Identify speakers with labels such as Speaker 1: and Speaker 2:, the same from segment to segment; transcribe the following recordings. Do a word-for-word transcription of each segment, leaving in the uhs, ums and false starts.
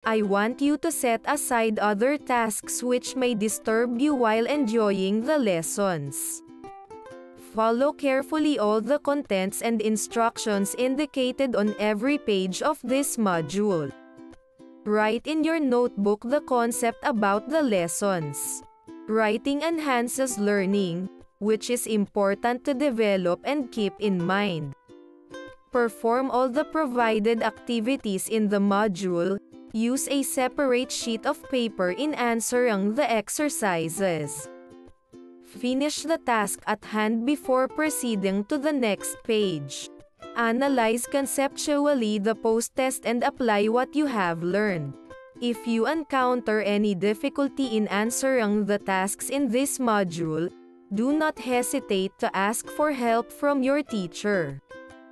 Speaker 1: I want you to set aside other tasks which may disturb you while enjoying the lessons. Follow carefully all the contents and instructions indicated on every page of this module. Write in your notebook the concept about the lessons. Writing enhances learning, which is important to develop and keep in mind. Perform all the provided activities in the module. Use a separate sheet of paper in answering the exercises. Finish the task at hand before proceeding to the next page. Analyze conceptually the post-test and apply what you have learned. If you encounter any difficulty in answering the tasks in this module, do not hesitate to ask for help from your teacher.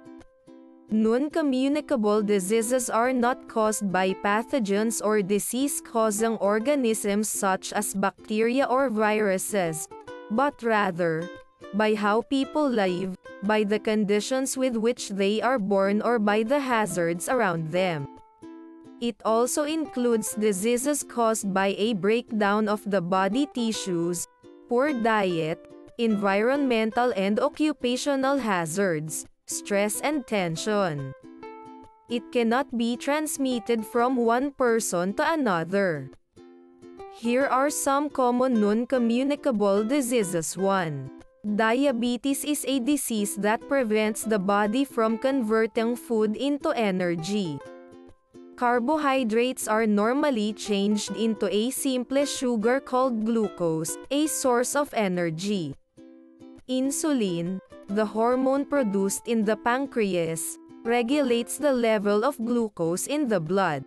Speaker 1: Non-communicable diseases are not caused by pathogens or disease-causing organisms such as bacteria or viruses, but rather, by how people live, by the conditions with which they are born or by the hazards around them. It also includes diseases caused by a breakdown of the body tissues, poor diet, environmental and occupational hazards, stress and tension. It cannot be transmitted from one person to another. Here are some common non-communicable diseases. one. Diabetes is a disease that prevents the body from converting food into energy. Carbohydrates are normally changed into a simple sugar called glucose, a source of energy. Insulin, the hormone produced in the pancreas, regulates the level of glucose in the blood.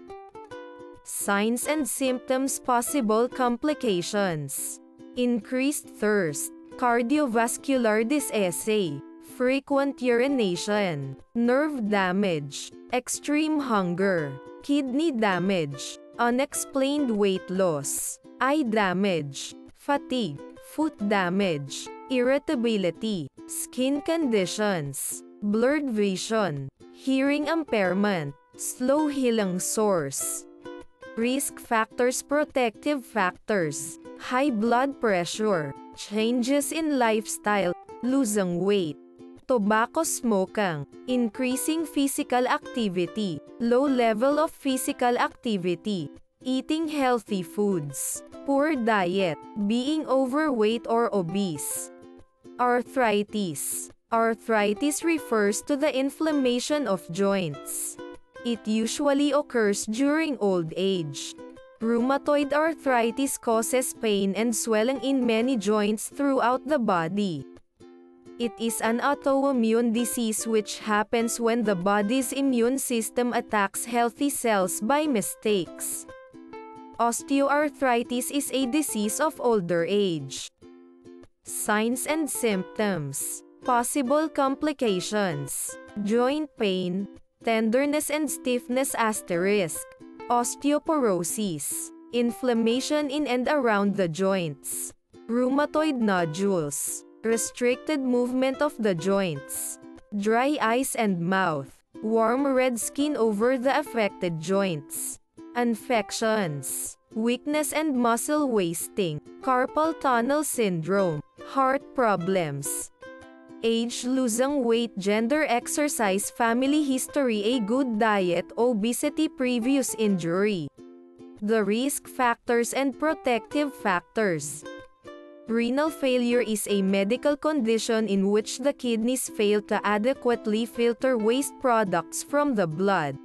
Speaker 1: Signs and symptoms. Possible complications: increased thirst, cardiovascular disease, frequent urination, nerve damage, extreme hunger, kidney damage, unexplained weight loss, eye damage, fatigue, foot damage, irritability, skin conditions, blurred vision, hearing impairment, slow healing source. Risk factors. Protective factors: high blood pressure, changes in lifestyle, losing weight, tobacco smoking, increasing physical activity, low level of physical activity, eating healthy foods, poor diet, being overweight or obese. Arthritis. Arthritis refers to the inflammation of joints. It usually occurs during old age. Rheumatoid arthritis causes pain and swelling in many joints throughout the body. It is an autoimmune disease which happens when the body's immune system attacks healthy cells by mistakes. Osteoarthritis is a disease of older age. Signs and symptoms. Possible complications: joint pain, tenderness and stiffness asterisk, osteoporosis, inflammation in and around the joints, rheumatoid nodules, restricted movement of the joints, dry eyes and mouth, warm red skin over the affected joints, infections, weakness and muscle wasting, carpal tunnel syndrome, heart problems. Age, losing weight, gender, exercise, family history, a good diet, obesity, previous injury. The risk factors and protective factors. Renal failure is a medical condition in which the kidneys fail to adequately filter waste products from the blood.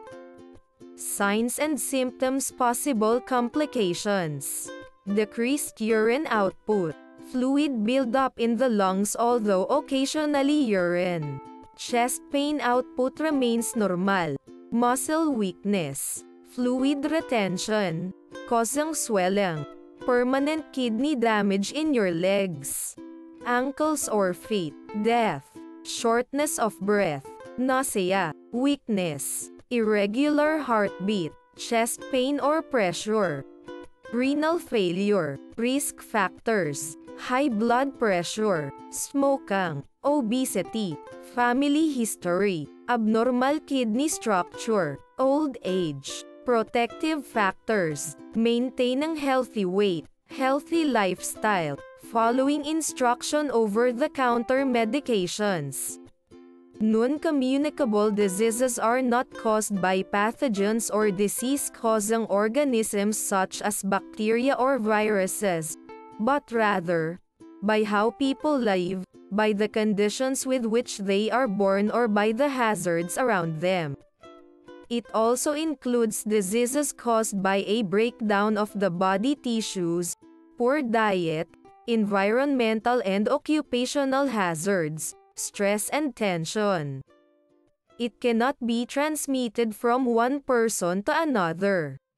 Speaker 1: Signs and symptoms. Possible complications: decreased urine output, fluid buildup in the lungs although occasionally urine, chest pain, output remains normal, muscle weakness, fluid retention, causing swelling, permanent kidney damage in your legs, ankles or feet, death, shortness of breath, nausea, weakness, irregular heartbeat, chest pain or pressure. Renal failure. Risk factors: high blood pressure, smoking, obesity, family history, abnormal kidney structure, old age, Protective factors. Maintain ang healthy weight, healthy lifestyle, following instruction over-the-counter medications. Non-communicable diseases are not caused by pathogens or disease-causing organisms such as bacteria or viruses, but rather, by how people live, by the conditions with which they are born or by the hazards around them. It also includes diseases caused by a breakdown of the body tissues, poor diet, environmental and occupational hazards, stress and tension. It cannot be transmitted from one person to another.